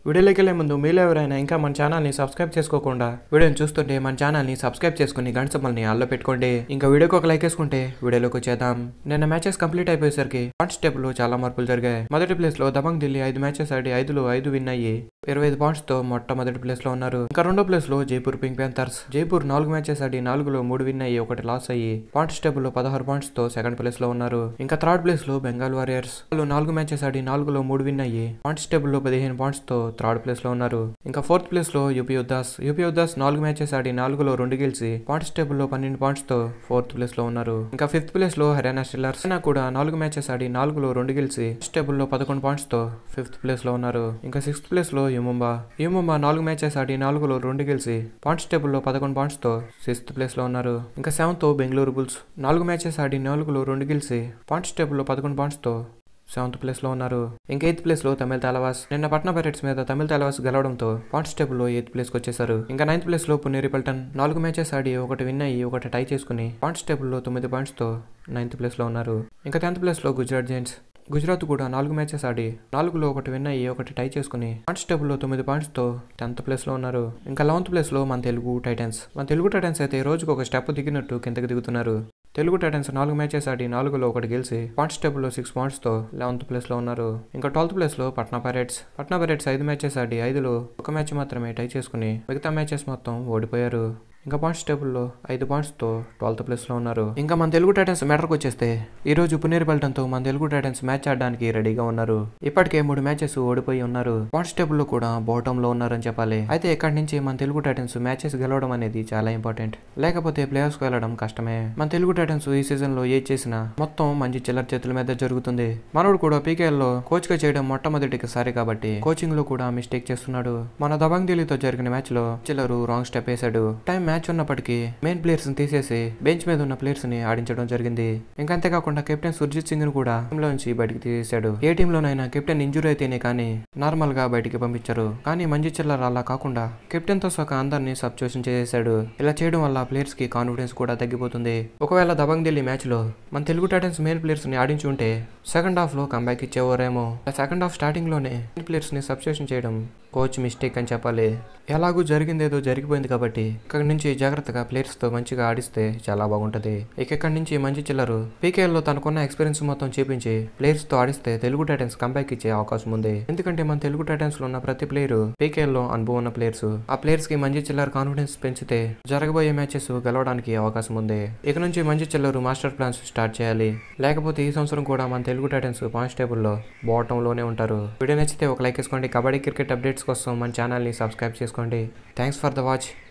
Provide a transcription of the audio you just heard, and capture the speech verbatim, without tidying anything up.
వీడియోలోకి వెళ్ళే ముందు మీలో ఎవరైనా ఇంకా మన ఛానల్ని సబ్స్క్రైబ్ చేసుకోకుండా వీడియోని చూస్తుంటే మన ఛానల్ని సబ్స్క్రైబ్ చేసుకుని గంట సింబల్ని ఆల్లో పెట్టుకోండి. ఇంకా వీడియోకి ఒక లైక్ వేసుకుంటే వీడియోలోకి వచ్చేద్దాం. నిన్న మ్యాచెస్ కంప్లీట్ అయిపోయేసరికి పాయింట్స్ టేబుల్ లో చాలా మార్పులు జరిగాయి. మొదటి ప్లేస్ లో దబంగ్ ఢిల్లీ ఐదు మ్యాచెస్ ఆడి ఐదులో ఐదు విన్ అయ్యి ఇరవై ఐదు పాయింట్స్ తో మొట్టమొదటి ప్లేస్ లో ఉన్నారు. ఇంకా రెండో ప్లేస్ లో జైపూర్ పింక్ ప్యాంథర్స్ జైపూర్ నాలుగు మ్యాచెస్ ఆడి నాలుగులో మూడు విన్ అయ్యి ఒకటి లాస్ అయ్యి పాయింట్స్ టేబుల్ లో పదహారు పాయింట్స్ తో సెకండ్ ప్లేస్ లో ఉన్నారు. ఇంకా థర్డ్ ప్లేస్ లో బెంగాల్ వారియర్స్ వాళ్ళు నాలుగు మ్యాచెస్ ఆడి నాలుగులో మూడు విన్ అయ్యి పాయింట్స్ టేబుల్ లో పదిహేను పాయింట్స్ తో థర్డ్ ప్లేస్ లో ఉన్నారు. ఇంకా ఫోర్త్ ప్లేస్ లో యూపీ యుద్ధాస్ యూపీ యుద్ధాస్ నాలుగు మ్యాచెస్ ఆడి నాలుగులో రెండు గెలిచి పాయింట్స్ టేబుల్ లో పన్నెండు పాయింట్స్ తో ఫోర్త్ ప్లేస్ లో ఉన్నారు. ఇంకా ఫిఫ్త్ ప్లేస్ లో హర్యానా స్టిల్లర్స్ కూడా నాలుగు మ్యాచెస్ ఆడి నాలుగులో రెండు గెలిచి టేబుల్ లో పదకొండు పాయింట్స్ తో ఫిఫ్త్ ప్లేస్ లో ఉన్నారు. ఇంకా సిక్స్త్ ప్లేస్ లో యుముంబా యుముంబా నాలుగు మ్యాచెస్ ఆడి నాలుగులో రెండు గెలిచి పాయింట్స్ టేబుల్ లో పదకొండు పాయింట్స్ తో సిక్స్త్ ప్లేస్ లో ఉన్నారు. ఇంకా సెవెంత్ బెంగళూరు బుల్స్ నాలుగు మ్యాచెస్ ఆడి నాలుగులో రెండు గెలిచి పాయింట్స్ టేబుల్ లో పదకొండు పాయింట్స్ తో సెవెంత్ ప్లేస్ లో ఉన్నారు. ఇంకా ఎయిత్ ప్లేస్ లో తమిళ తలవాస్ నిన్న పట్నా పైరేట్స్ మీద తమిళ తలవాస్ గెలవడంతో పాయింట్స్ టేబుల్ లో ఎయిత్ ప్లేస్ కి వచ్చేసారు. ఇంకా నైన్త్ ప్లేస్ లో పునేరి పల్టన్ నాలుగు మ్యాచెస్ ఆడి ఒకటి విన్ అయ్యి ఒకటి టై చేసుకుని పాయింట్స్ టేబుల్ లో తొమ్మిది పాయింట్స్ తో నైన్త్ ప్లేస్ లో ఉన్నారు. ఇంకా టెన్త్ ప్లేస్ లో గుజరాత్ జైంట్స్ గుజరాత్ కూడా నాలుగు మ్యాచెస్ ఆడి నాలుగులో ఒకటి విన్ అయ్యి ఒకటి టై చేసుకుని పాయింట్స్ టేబుల్ లో తొమ్మిది పాయింట్స్ తో టెన్త్ ప్లేస్ లో ఉన్నారు. ఇంకా లెవెన్త్ ప్లేస్ లో మన తెలుగు టైటన్స్ మన తెలుగు టైటన్స్ అయితే రోజుకు ఒక స్టెప్ దిగినట్టు కిందకి దిగుతున్నారు. తెలుగు టైటన్స్ నాలుగు మ్యాచెస్ ఆడి నాలుగులో ఒకటి గెలిచి పాయింట్స్ టేబుల్ లో సిక్స్ పాయింట్స్ తో లెవెన్త్ ప్లేస్ లో ఉన్నారు. ఇంకా ట్వెల్త్ ప్లేస్ లో పట్నా పైరేట్స్ పట్నా పైరేట్స్ ఐదు మ్యాచెస్ ఆడి ఐదులో ఒక మ్యాచ్ మాత్రమే టై చేసుకుని మిగతా మ్యాచెస్ మొత్తం ఓడిపోయారు. ఇంకా పాయింట్స్ టేబుల్ లో ఐదు పాయింట్స్ తో ట్వెల్త్ ప్లేస్ లో ఉన్నారు. ఇంకా మన తెలుగు టైటన్స్ మ్యాటర్కి వచ్చేస్తే ఈ రోజు పునేరి పల్టన్ తో మన తెలుగు టైటన్స్ మ్యాచ్ ఆడడానికి రెడీగా ఉన్నారు. ఇప్పటికే మూడు మ్యాచెస్ ఓడిపోయి ఉన్నారు. పాయింట్స్ టేబుల్ లో కూడా బాటమ్ లో ఉన్నారని చెప్పాలి. అయితే ఇక్కడి నుంచి మన తెలుగు టైటన్స్ మ్యాచెస్ గెలవడం అనేది చాలా ఇంపార్టెంట్. లేకపోతే ప్లే ఆఫ్స్ కు వెళ్ళడం కష్టమే. మన తెలుగు టైటన్స్ ఈ సీజన్ లో ఏ చేసినా మొత్తం మంచి చిల్లర చేతుల మీద జరుగుతుంది. మనోడు కూడా పీకేఎల్ లో కోచ్ గా చేయడం మొట్టమొదటిసారి కాబట్టి కోచింగ్ లో కూడా మిస్టేక్ చేస్తున్నాడు. మన దబంగ్ ఢిల్లీతో జరిగిన మ్యాచ్ లో చిల్లరు రాంగ్ స్టెప్ వేసాడు. టైం మ్యాచ్ ఉన్నప్పటికీ మెయిన్ ప్లేయర్స్ ని తీసేసి బెంచ్ మీద ఉన్న ప్లేయర్స్ ని ఆడించడం జరిగింది. ఇంకా అంతేకాకుండా కెప్టెన్ సుర్జిత్ సింగ్ ను కూడా టీమ్ లోంచి బయటికి తీసేశాడు. ఏ టీమ్ లోనైనా కెప్టెన్ ఇంజురీ అయితేనే కానీ నార్మల్ గా బయటికి పంపించారు. కానీ మంజీ చిల్లర అలా కాకుండా కెప్టెన్ తో సహా అందరినీ సబ్స్టిట్యూషన్ చేసేశాడు. ఇలా చేయడం వల్ల ప్లేయర్స్ కి కాన్ఫిడెన్స్ కూడా తగ్గిపోతుంది. ఒకవేళ దబంగ్ ఢిల్లీ మ్యాచ్ లో మన తెలుగు టైటన్స్ మెయిన్ ప్లేయర్స్ ని ఆడించి ఉంటే సెకండ్ హాఫ్ లో కంబ్యాక్ ఇచ్చేవారేమో. సెకండ్ హాఫ్ స్టార్టింగ్ లోనే మెయిన్ ప్లేయర్స్ ని సబ్స్టిట్యూషన్ చేయడం కోచ్ మిస్టేక్ అని చెప్పాలి. ఎలాగూ జరిగిందేదో జరిగిపోయింది కాబట్టి ఇక్కడి నుంచి జాగ్రత్తగా ప్లేయర్స్ తో మంచిగా ఆడిస్తే చాలా బాగుంటది. ఇక ఇక్కడి నుంచి మంచి చిల్లరు పీకేఎల్ లో తనకున్న ఎక్స్పీరియన్స్ మొత్తం చూపించి ప్లేయర్స్ తో ఆడిస్తే తెలుగు టైటన్స్ కంబ్యాక్ ఇచ్చే అవకాశం ఉంది. ఎందుకంటే మన తెలుగు టైటన్స్ లో ఉన్న ప్రతి ప్లేయర్ పీకేఎల్ లో అనుభవం ఉన్న ప్లేయర్స్. ఆ ప్లేయర్స్ కి మంచి చిల్లర కాన్ఫిడెన్స్ పెంచితే జరగబోయే మ్యాచెస్ గెలవడానికి అవకాశం ఉంది. ఇక నుంచి మంచి చిల్లరు మాస్టర్ ప్లాన్స్ స్టార్ట్ చేయాలి. లేకపోతే ఈ సంవత్సరం కూడా మన తెలుగు టైటన్స్ పాయింట్స్ టేబుల్ లో బాటమ్ లోనే ఉంటారు. వీడియో నచ్చితే ఒక లైక్ వేసుకోండి. కబడ్డీ క్రికెట్ అప్డేట్స్ కోసం మన ఛానల్ ని సబ్స్క్రైబ్ చేసుకోండి. Thanks for the watch.